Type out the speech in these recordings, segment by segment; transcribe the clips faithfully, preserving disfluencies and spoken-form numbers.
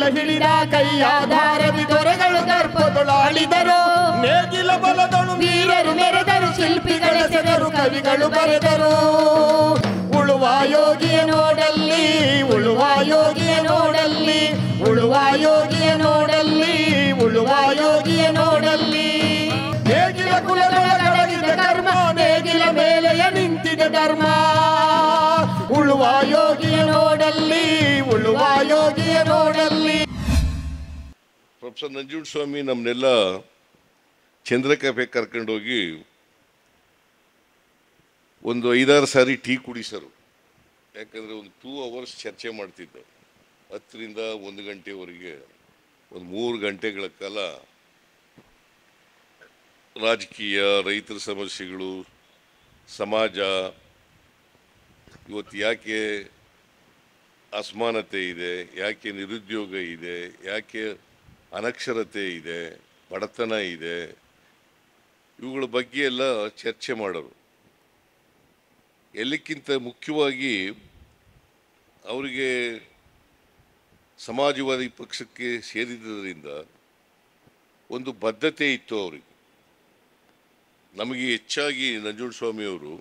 ಹಿಡಿದ ಕೈಯಾಧಾರದಿ ದೊರೆಗಳು ದರ್ಪದೊಳಾಳಿದರು. ನೇಗಿಲ ಬಲದಳು ವೀರರು ಮೆರೆದರು, ಶಿಲ್ಪಿಗಳೆಸೆದರು, ಕವಿಗಳು ಬರೆದರು. ಉಳುವ ಯೋಗಿಯ ನೋಡಲ್ಲಿ, ಉಳುವ ಯೋಗಿಯ ನೋಡಲ್ಲಿ, ಉಳುವ ಯೋಗಿಯ ನೋಡಲ್ಲಿ, ಉಳುವ ಯೋಗಿಯ ನೋಡಲ್ಲಿ. ನೇಗಿಲ ಕುಲದೊಳಗಡಗಿದ ಕರ್ಮ, ನೇಗಿಲ ಮೇಲೆಯ ನಿಂತಿದೆ ಧರ್ಮ. ಉಳುವ ಯೋಗಿಯ ನೋಡಲ್ಲಿ, ಉಳುವ ಯೋಗಿಯ ನೋಡಲ್ಲಿ. ಪ್ರೊಫೆಸರ್ ನಂಜುಂಡಸ್ವಾಮಿ ನಮ್ಮನ್ನೆಲ್ಲ ಚಂದ್ರಕಾಫೆ ಕರ್ಕೊಂಡೋಗಿ ಒಂದು ಐದಾರು ಸಾರಿ ಟೀ ಕುಡಿಸರು. ಯಾಕಂದರೆ ಒಂದು ಟೂ ಅವರ್ಸ್ ಚರ್ಚೆ ಮಾಡ್ತಿದ್ದೆ. ಹತ್ತರಿಂದ ಒಂದು ಗಂಟೆವರೆಗೆ ಒಂದು ಮೂರು ಗಂಟೆಗಳ ಕಾಲ ರಾಜಕೀಯ, ರೈತರ ಸಮಸ್ಯೆಗಳು, ಸಮಾಜ, ಇವತ್ತು ಯಾಕೆ ಅಸಮಾನತೆ ಇದೆ, ಯಾಕೆ ನಿರುದ್ಯೋಗ ಇದೆ, ಯಾಕೆ ಅನಕ್ಷರತೆ ಇದೆ, ಬಡತನ ಇದೆ, ಇವುಗಳ ಬಗ್ಗೆ ಎಲ್ಲ ಚರ್ಚೆ ಮಾಡೋರು. ಎಲ್ಲಕ್ಕಿಂತ ಮುಖ್ಯವಾಗಿ ಅವರಿಗೆ ಸಮಾಜವಾದಿ ಪಕ್ಷಕ್ಕೆ ಸೇರಿದ್ದರಿಂದ ಒಂದು ಬದ್ಧತೆ ಇತ್ತು ಅವರಿಗೆ. ನಮಗೆ ಹೆಚ್ಚಾಗಿ ನಂಜುಂಡಸ್ವಾಮಿಯವರು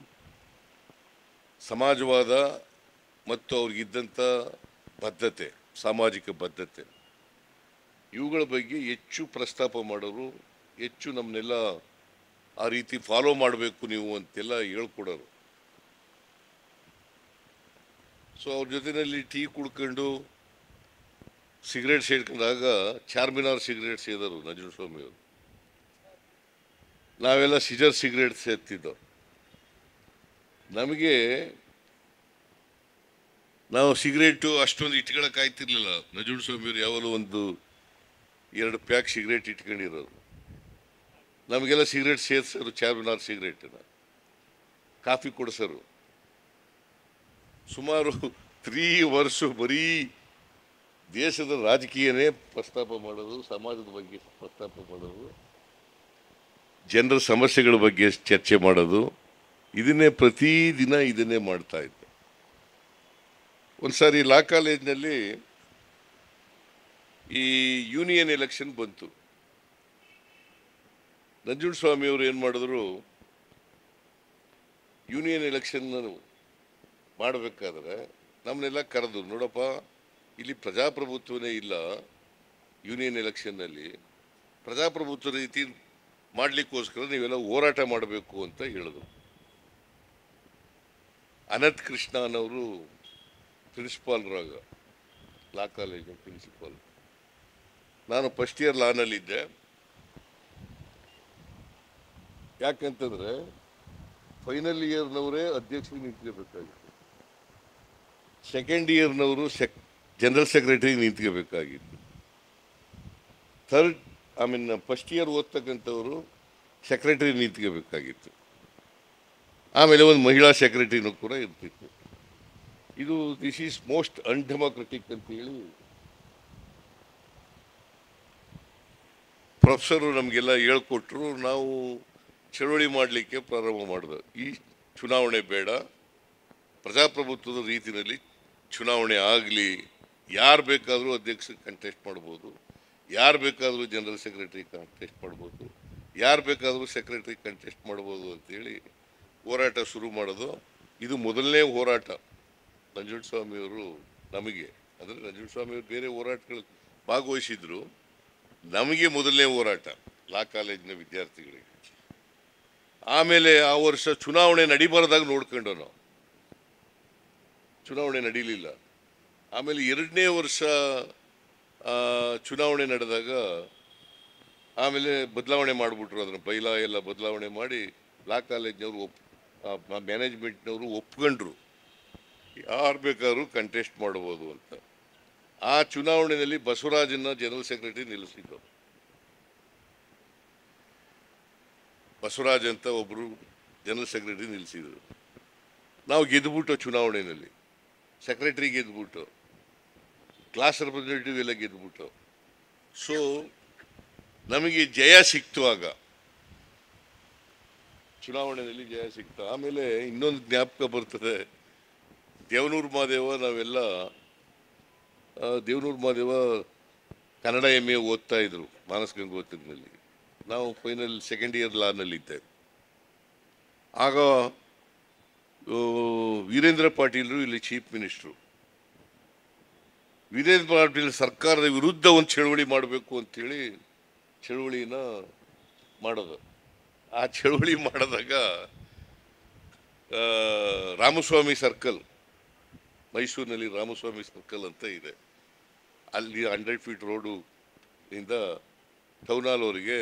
ಸಮಾಜವಾದ ಮತ್ತು ಅವ್ರಿಗಿದ್ದಂಥ ಬದ್ಧತೆ, ಸಾಮಾಜಿಕ ಬದ್ಧತೆ, ಇವುಗಳ ಬಗ್ಗೆ ಹೆಚ್ಚು ಪ್ರಸ್ತಾಪ ಮಾಡೋರು, ಹೆಚ್ಚು ನಮ್ಮನ್ನೆಲ್ಲ ಆ ರೀತಿ ಫಾಲೋ ಮಾಡಬೇಕು ನೀವು ಅಂತೆಲ್ಲ ಹೇಳ್ಕೊಡೋರು. ಸೊ ಅವ್ರ ಜೊತೆಯಲ್ಲಿ ಟೀ ಕುಡ್ಕೊಂಡು ಸಿಗರೇಟ್ ಸೇಡ್ಕೊಂಡಾಗ ಚಾರ್ಮಿನಾರ್ ಸಿಗರೇಟ್ ಸೇದರು ನಂಜುಂಡಸ್ವಾಮಿಯವರು. ನಾವೆಲ್ಲ ಸಿಜರ್ ಸಿಗರೇಟ್ ಸೇರ್ತಿದ್ದೋ. ನಮಗೆ ನಾವು ಸಿಗರೇಟು ಅಷ್ಟೊಂದು ಇಟ್ಕೊಳ್ಳೋಕ್ಕಾಯ್ತಿರ್ಲಿಲ್ಲ. ನಂಜುಂಡಸ್ವಾಮಿಯವರು ಯಾವಾಗಲೂ ಒಂದು ಎರಡು ಪ್ಯಾಕ್ ಸಿಗರೇಟ್ ಇಟ್ಕೊಂಡಿರೋರು. ನಮಗೆಲ್ಲ ಸಿಗರೇಟ್ ಸೇರಿಸೋರು, ಚಾರ್ಮಿನಾರ್ ಸಿಗರೇಟನ್ನು ಕಾಫಿ ಕೊಡಿಸೋರು. ಸುಮಾರು ತ್ರೀ ವರ್ಷ ಬರೀ ದೇಶದ ರಾಜಕೀಯನೇ ಪ್ರಸ್ತಾಪ ಮಾಡೋದು, ಸಮಾಜದ ಬಗ್ಗೆ ಪ್ರಸ್ತಾಪ ಮಾಡೋದು, ಜನರ ಸಮಸ್ಯೆಗಳ ಬಗ್ಗೆ ಚರ್ಚೆ ಮಾಡೋದು, ಇದನ್ನೇ ಪ್ರತಿದಿನ ಇದನ್ನೇ ಮಾಡ್ತಾ ಇದ್ದೆ. ಒಂದು ಸಾರಿ ಲಾ ಕಾಲೇಜ್ನಲ್ಲಿ ಈ ಯೂನಿಯನ್ ಎಲೆಕ್ಷನ್ ಬಂತು. ನಂಜುಂಡಸ್ವಾಮಿಯವರು ಏನು ಮಾಡಿದ್ರು, ಯೂನಿಯನ್ ಎಲೆಕ್ಷನ್ ಮಾಡಬೇಕಾದ್ರೆ ನಮ್ಮನ್ನೆಲ್ಲ ಕರೆದು, ನೋಡಪ್ಪ ಇಲ್ಲಿ ಪ್ರಜಾಪ್ರಭುತ್ವನೇ ಇಲ್ಲ, ಯೂನಿಯನ್ ಎಲೆಕ್ಷನ್ನಲ್ಲಿ ಪ್ರಜಾಪ್ರಭುತ್ವ ರೀತಿ ಮಾಡಲಿಕ್ಕೋಸ್ಕರ ನೀವೆಲ್ಲ ಹೋರಾಟ ಮಾಡಬೇಕು ಅಂತ ಹೇಳಿದ್ರು. ಅನಂತ್ ಕೃಷ್ಣನವರು ಪ್ರಿನ್ಸಿಪಾಲ್ರಾಗ, ಲಾ ಕಾಲೇಜಿನ ಪ್ರಿನ್ಸಿಪಾಲ್. ನಾನು ಫಸ್ಟ್ ಇಯರ್ ಲಾನಲ್ಲಿದ್ದೆ. ಯಾಕಂತಂದರೆ ಫೈನಲ್ ಇಯರ್ನವರೇ ಅಧ್ಯಕ್ಷರಿಗೆ ನಿಂತ್ಕೋಬೇಕಾಗಿತ್ತು, ಸೆಕೆಂಡ್ ಇಯರ್ನವರು ಸೆಕ್ ಜನರಲ್ ಸೆಕ್ರೆಟರಿ ನಿಂತ್ಕೋಬೇಕಾಗಿತ್ತು, third I mean first year ಓದ್ತಕ್ಕಂಥವರು ಸೆಕ್ರೆಟರಿ ನಿಂತ್ಕೋಬೇಕಾಗಿತ್ತು, ಆಮೇಲೆ ಒಂದು ಮಹಿಳಾ ಸೆಕ್ರೆಟರಿನೂ ಕೂಡ ಇರ್ತಿತ್ತು. ಇದು ದಿಸ್ ಈಸ್ ಮೋಸ್ಟ್ ಅನ್ಡೆಮೋಕ್ರೆಟಿಕ್ ಅಂತೇಳಿ ಪ್ರೊಫೆಸರು ನಮಗೆಲ್ಲ ಹೇಳ್ಕೊಟ್ರು. ನಾವು ಚಳವಳಿ ಮಾಡಲಿಕ್ಕೆ ಪ್ರಾರಂಭ ಮಾಡಿದೆ. ಈ ಚುನಾವಣೆ ಬೇಡ, ಪ್ರಜಾಪ್ರಭುತ್ವದ ರೀತಿಯಲ್ಲಿ ಚುನಾವಣೆ ಆಗಲಿ, ಯಾರು ಬೇಕಾದರೂ ಅಧ್ಯಕ್ಷ ಕಂಟೆಸ್ಟ್ ಮಾಡ್ಬೋದು, ಯಾರು ಬೇಕಾದರೂ ಜನರಲ್ ಸೆಕ್ರೆಟರಿ ಕಂಟೆಸ್ಟ್ ಮಾಡ್ಬೋದು, ಯಾರು ಬೇಕಾದರೂ ಸೆಕ್ರೆಟರಿ ಕಂಟೆಸ್ಟ್ ಮಾಡ್ಬೋದು ಅಂತೇಳಿ ಹೋರಾಟ ಶುರು ಮಾಡೋದು. ಇದು ಮೊದಲನೇ ಹೋರಾಟ ನಂಜುಂಡಸ್ವಾಮಿಯವರು ನಮಗೆ. ಅಂದರೆ ನಂಜುಂಡಸ್ವಾಮಿಯವರು ಬೇರೆ ಹೋರಾಟಗಳು ಭಾಗವಹಿಸಿದ್ರು, ನಮಗೆ ಮೊದಲನೇ ಹೋರಾಟ ಲಾ ಕಾಲೇಜಿನ ವಿದ್ಯಾರ್ಥಿಗಳಿಗೆ. ಆಮೇಲೆ ಆ ವರ್ಷ ಚುನಾವಣೆ ನಡಿಬಾರ್ದಾಗ ನೋಡ್ಕೊಂಡು ನಾವು ಚುನಾವಣೆ ನಡೀಲಿಲ್ಲ. ಆಮೇಲೆ ಎರಡನೇ ವರ್ಷ ಚುನಾವಣೆ ನಡೆದಾಗ ಆಮೇಲೆ ಬದಲಾವಣೆ ಮಾಡಿಬಿಟ್ರು. ಅದನ್ನು ಬೈಲಾ ಎಲ್ಲ ಬದಲಾವಣೆ ಮಾಡಿ ಲಾ ಕಾಲೇಜ್ನವರು ಒಪ್ ಮ್ಯಾನೇಜ್ಮೆಂಟ್ನವರು ಒಪ್ಕೊಂಡ್ರು, ಯಾರು ಬೇಕಾದ್ರೂ ಕಂಟೆಸ್ಟ್ ಮಾಡ್ಬೋದು ಅಂತ. ಆ ಚುನಾವಣೆಯಲ್ಲಿ ಬಸವರಾಜನ್ನ ಜನರಲ್ ಸೆಕ್ರೆಟರಿ ನಿಲ್ಲಿಸಿದ್ರು. ಬಸವರಾಜ್ ಅಂತ ಒಬ್ಬರು ಜನರಲ್ ಸೆಕ್ರೆಟರಿ ನಿಲ್ಲಿಸಿದರು. ನಾವು ಗೆದ್ದುಬಿಟ್ಟು ಚುನಾವಣೆಯಲ್ಲಿ ಸೆಕ್ರೆಟರಿ ಗೆದ್ದುಬಿಟ್ಟು, ಕ್ಲಾಸ್ ರೆಪ್ರೆಸೆಂಟೇಟಿವ್ ಎಲ್ಲ ಗೆದ್ದುಬಿಟ್ಟು. ಸೊ ನಮಗೆ ಜಯ ಸಿಕ್ತು, ಆಗ ಚುನಾವಣೆಯಲ್ಲಿ ಜಯ ಸಿಕ್ತು. ಆಮೇಲೆ ಇನ್ನೊಂದು ಜ್ಞಾಪಕ ಬರ್ತದೆ, ದೇವನೂರು ಮಹಾದೇವ ನಾವೆಲ್ಲ ದೇವನೂರು ಮಹಾದೇವ ಕನ್ನಡ ಎಮ್ ಎ ಓದ್ತಾ ಇದ್ರು ಮಾನಸ್ ಗಂಗೋತ್ರಿನಲ್ಲಿ. ನಾವು ಫೈನಲ್ ಸೆಕೆಂಡ್ ಇಯರ್ ಲಾನಲ್ಲಿದ್ದೆ. ಆಗ ವೀರೇಂದ್ರ ಪಾಟೀಲರು ಇಲ್ಲಿ ಚೀಫ್ ಮಿನಿಸ್ಟ್ರು. ವೀರೇಂದ್ರ ಪಾಟೀಲ್ ಸರ್ಕಾರದ ವಿರುದ್ಧ ಒಂದು ಚಳವಳಿ ಮಾಡಬೇಕು ಅಂಥೇಳಿ ಚಳವಳಿನ ಮಾಡೋದು. ಆ ಚಳವಳಿ ಮಾಡಿದಾಗ ರಾಮಸ್ವಾಮಿ ಸರ್ಕಲ್, ಮೈಸೂರಿನಲ್ಲಿ ರಾಮಸ್ವಾಮಿ ಸರ್ಕಲ್ ಅಂತ ಇದೆ, ಅಲ್ಲಿ ಹಂಡ್ರೆಡ್ ಫೀಟ್ ರೋಡು ಇಂದ ಟೌನ್ ಹಾಲ್ ಅವರಿಗೆ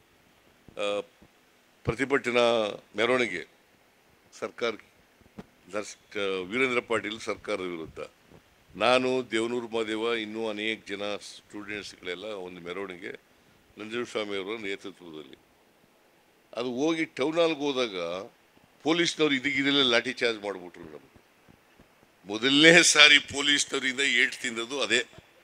ಪ್ರತಿಭಟನಾ ಮೆರವಣಿಗೆ ಸರ್ಕಾರ ದರ್ಶ ವೀರೇಂದ್ರ ಪಾಟೀಲ್ ಸರ್ಕಾರದ ವಿರುದ್ಧ. ನಾನು ದೇವನೂರು ಮಹಾದೇವ ಇನ್ನೂ ಅನೇಕ ಜನ ಸ್ಟೂಡೆಂಟ್ಸ್ಗಳೆಲ್ಲ ಒಂದು ಮೆರವಣಿಗೆ ನಂಜನಸ್ವಾಮಿಯವರ ನೇತೃತ್ವದಲ್ಲಿ ಅದು ಹೋಗಿ ಟೌನ್ ಹಾಲ್ಗೆ ಹೋದಾಗ ಪೊಲೀಸ್ನವ್ರು ಇದಕ್ಕಿದೆಲ್ಲ ಲಾಠಿ ಚಾರ್ಜ್ ಮಾಡಿಬಿಟ್ರು. ನಮಗೆ ಮೊದಲನೇ ಸಾರಿ ಪೊಲೀಸ್ನವರಿಂದ ಏಟ್ ತಿಂದದ್ದು ಅದೇ.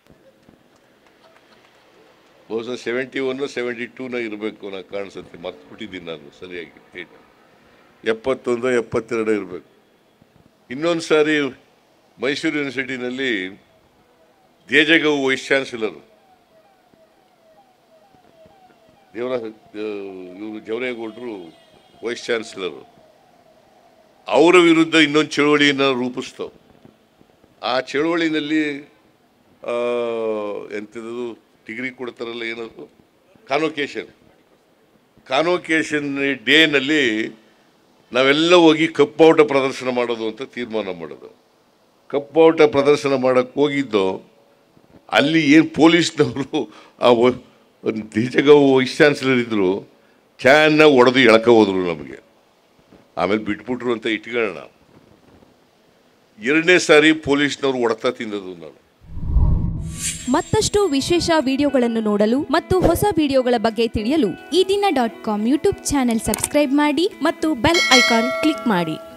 ಬಹುಶಃ ಸೆವೆಂಟಿ ಒನ್ ಸೆವೆಂಟಿ ಟೂನ ಇರಬೇಕು ನಾ ಕಾಣಿಸುತ್ತೆ, ಮರ್ತ್ಬಿಟ್ಟಿದ್ದೀನಿ ನಾನು ಸರಿಯಾಗಿ. ಏಟ್ ಎಪ್ಪತ್ತೊಂದು ಎಪ್ಪತ್ತೆರಡು ಇರಬೇಕು. ಇನ್ನೊಂದು ಸಾರಿ ಮೈಸೂರು ಯೂನಿವರ್ಸಿಟಿನಲ್ಲಿ ದೇಜಗೌ ವೈಸ್ ಚಾನ್ಸಲರು ದೇವರ ಇವರು ಜವರೇಗೌಡರು ವೈಸ್ ಚಾನ್ಸಲರು, ಅವರ ವಿರುದ್ಧ ಇನ್ನೊಂದು ಚಳುವಳಿಯನ್ನು ರೂಪಿಸ್ತವೆ. ಆ ಚಳುವಳಿನಲ್ಲಿ ಎಂಥದ್ದು ಡಿಗ್ರಿ ಕೊಡ್ತಾರಲ್ಲ, ಏನದು ಕಾನ್ವೊಕೇಶನ್ ಕಾನ್ವೊಕೇಶನ್ ಡೇನಲ್ಲಿ ನಾವೆಲ್ಲ ಹೋಗಿ ಕಪ್ಪಾಟ ಪ್ರದರ್ಶನ ಮಾಡೋದು ಅಂತ ತೀರ್ಮಾನ ಮಾಡೋದು. ಕಪ್ಪಾಟ ಪ್ರದರ್ಶನ ಮಾಡೋಕ್ಕೆ ಹೋಗಿದ್ದು ಅಲ್ಲಿ ಏನು ಪೊಲೀಸ್ನವರು ಆ ದೇಜಗೌ ವೈಸ್ ಚಾನ್ಸಲರ್ ಇದ್ದರು, ಚೆನ್ನಾಗಿ ಹೊಡೆದು ಎಳ್ಕ ಹೋದ್ರು ನಮಗೆ. ಆಮೇಲೆ ಬಿಟ್ಬಿಟ್ರು ಅಂತ ಇಟ್ಕೊಳ್ಳೋಣ. ಎರಡನೇ ಸಾರಿ ಪೊಲೀಸ್ನವರು ಹೊಡೆತ ತಿಂದದ್ದು ನಾನು. ಮತ್ತಷ್ಟು ವಿಶೇಷ ವಿಡಿಯೋಗಳನ್ನು ನೋಡಲು ಮತ್ತು ಹೊಸ ವಿಡಿಯೋಗಳ ಬಗ್ಗೆ ತಿಳಿಯಲು ಈ ದಿನ dot com YouTube channel subscribe ಮಾಡಿ ಮತ್ತು ಬೆಲ್ ಐಕಾನ್ ಕ್ಲಿಕ್ ಮಾಡಿ.